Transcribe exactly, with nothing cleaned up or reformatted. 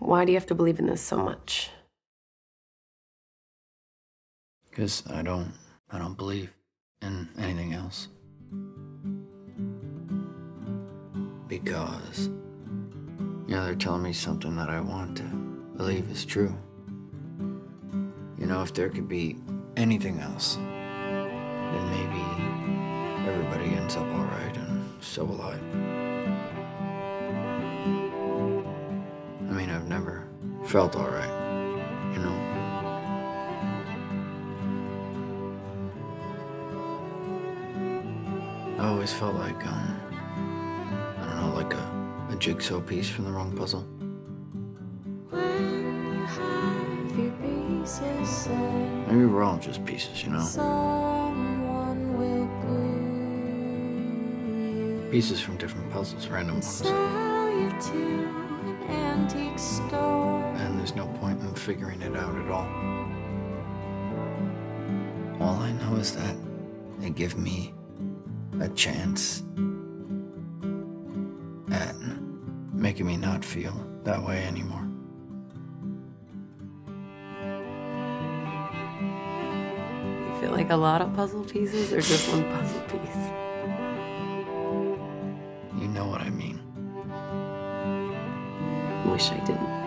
Why do you have to believe in this so much? Because I don't, I don't believe in anything else. Because, you know, they're telling me something that I want to believe is true. You know, if there could be anything else, then maybe everybody ends up all right, and so will I. I mean, I've never felt all right, you know? I always felt like, um, I don't know, like a, a jigsaw piece from the wrong puzzle. When you have your pieces set, Maybe we're all just pieces, you know? someone will glue you. Pieces from different puzzles, random ones. Sell you to an antique store. And there's no point in figuring it out at all. All I know is that they give me a chance at making me not feel that way anymore. You feel like a lot of puzzle pieces or just one puzzle piece? You know what I mean. Wish I didn't.